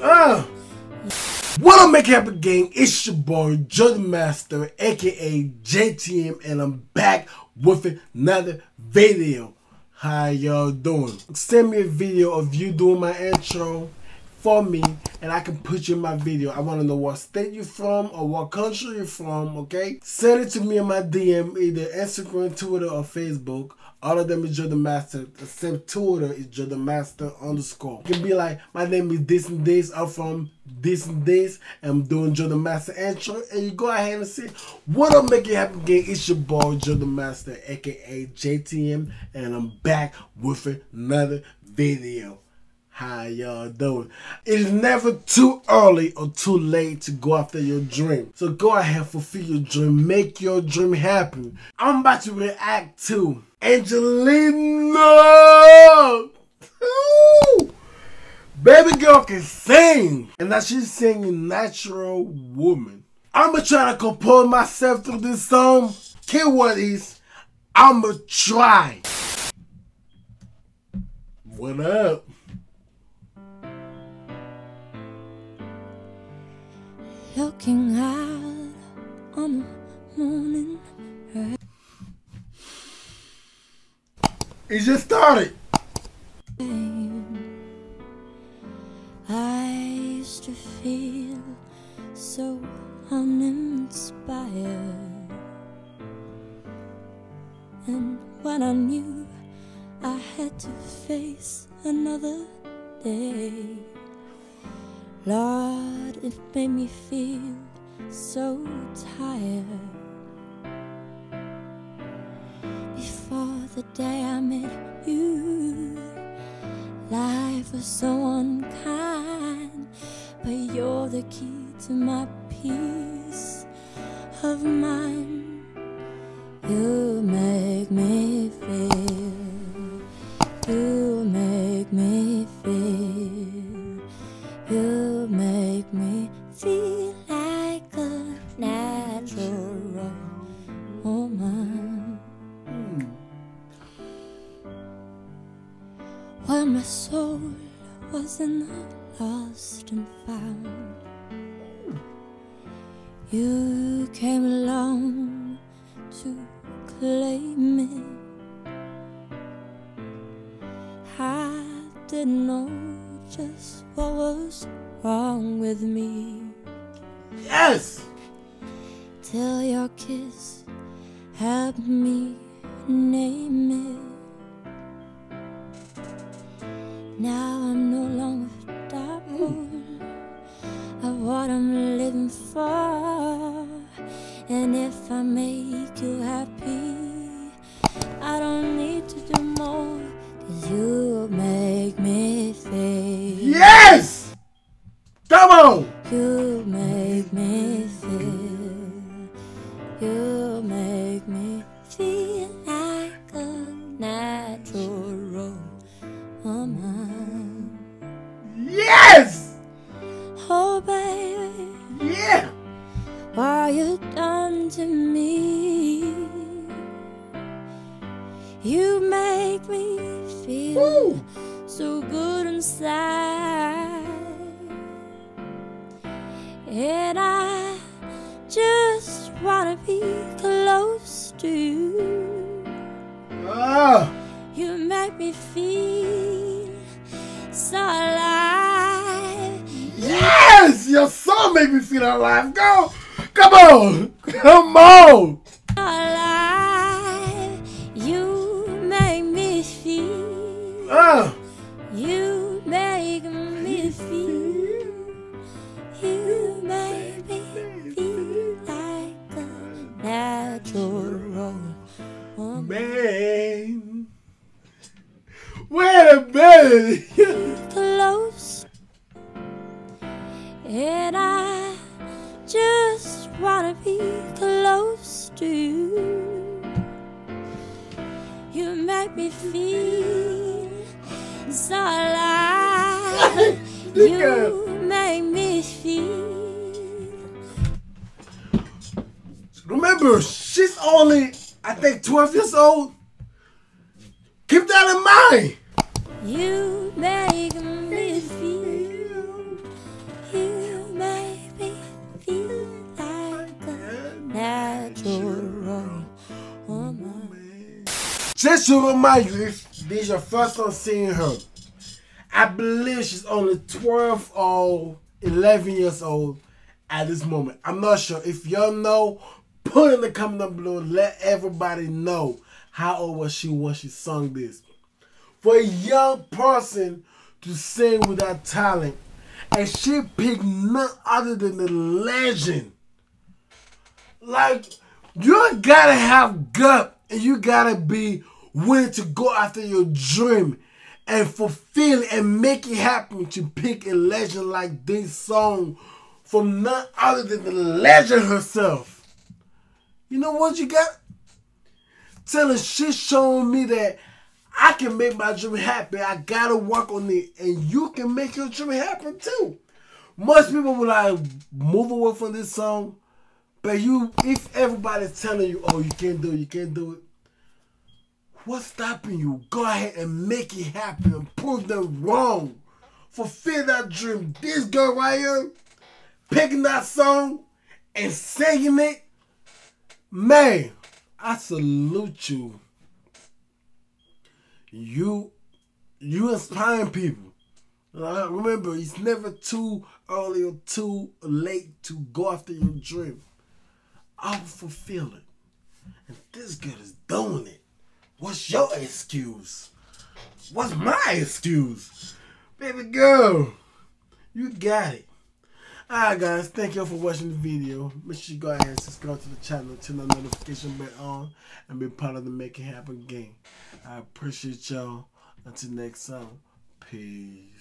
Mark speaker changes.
Speaker 1: What up, Make It Happen gang? It's your boy Jordan Master, aka JTM, and I'm back with another video. How y'all doing? Send me a video of you doing my intro for me, and I can put you in my video. I want to know what state you're from or what country you're from, okay? Send it to me in my DM, either Instagram, Twitter, or Facebook. All of them is Jordan Master, except Twitter is Jordan Master _. You can be like, my name is this and this, I'm from this and this, and I'm doing Jordan Master intro, and you go ahead and say, what up, Make It Happen gang? It's your boy Jordan Master, aka JTM, and I'm back with another video. How y'all doing? It is never too early or too late to go after your dream. So go ahead, fulfill your dream, make your dream happen. I'm about to react to Angelina. Ooh. Baby girl can sing, and now she's singing Natural Woman. I'ma try to compose myself through this song. Keyword is, I'ma try. What up?
Speaker 2: Looking out on the morning rain.
Speaker 1: It just started.
Speaker 2: I used to feel so uninspired, and when I knew I had to face another day, Lord, it made me feel so tired. Before the day I met you, life was so unkind, but you're the key to my peace of mind. You make me feel, you make me feel, you make me feel like a natural woman. When my soul was in the lost and found, you came along to claim it. I didn't know just what was wrong with me.
Speaker 1: Yes!
Speaker 2: Till your kiss helped me name it. Now I'm no longer doubtful of what I'm living for. And if I make you happy, I don't need to do more, 'cause you make me feel.
Speaker 1: Yes! Come on!
Speaker 2: You make me feel. You make me feel like a natural woman.
Speaker 1: Yes!
Speaker 2: Oh baby,
Speaker 1: Yeah!
Speaker 2: what you done to me. You make me feel
Speaker 1: Woo.
Speaker 2: so good inside, and I just wanna be close to you. You make me feel so alive.
Speaker 1: Yes! Your song make me feel alive. Go! Come on! Come on!
Speaker 2: Alive. You make me feel. You make me feel. You make me feel like a natural woman.
Speaker 1: Man. Wait a minute.
Speaker 2: Close, and I just wanna be close to you. You make me feel so alive. You make me feel.
Speaker 1: Remember, she's only, I think, 12 years old. Keep that in mind.
Speaker 2: You make me feel
Speaker 1: Just to remind you, if this is your first time seeing her, I believe she's only 12 or 11 years old at this moment. I'm not sure. If y'all know, put in the comment down below. Let everybody know how old was she when she sung this. For a young person to sing without talent, and she picked none other than the legend. Like, you gotta have gut, and you gotta be willing to go after your dream and fulfill it and make it happen to pick a legend like this song from none other than the legend herself. You know what you got? Telling she's showing me that I can make my dream happen. I gotta work on it, and you can make your dream happen too. Most people will like move away from this song, but if everybody's telling you, "Oh, you can't do it, you can't do it," what's stopping you? Go ahead and make it happen and prove them wrong. Fulfill that dream. This girl right here, picking that song and singing it, man, I salute you. You inspiring people. Remember, it's never too early or too late to go after your dream. I will fulfill it. And this girl is doing it. What's your excuse? What's my excuse? Baby girl, you got it. Alright guys, thank you all for watching the video. Make sure you go ahead and subscribe to the channel, turn the notification bell on, and be part of the Make It Happen gang. I appreciate y'all. Until next time, peace.